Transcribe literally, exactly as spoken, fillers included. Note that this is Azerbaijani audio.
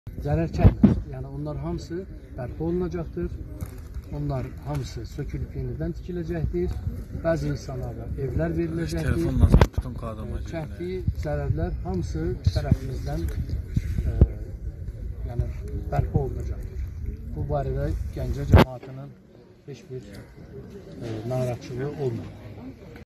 Zərər çəkmir. Yəni onlar hamısı bərpa olunacaqdır. Onlar hamısı sökülüb yenidən tikiləcəkdir. Bəzi insanlara evlər veriləcəkdir. Telefonla bütün qadama çəkdiyi zərərlər hamısı tərəfimizdən e, yəni bərpa olunacaqdır. Bu barədə Gəncə cəmaatının heç bir e, narahatçılığı olmur.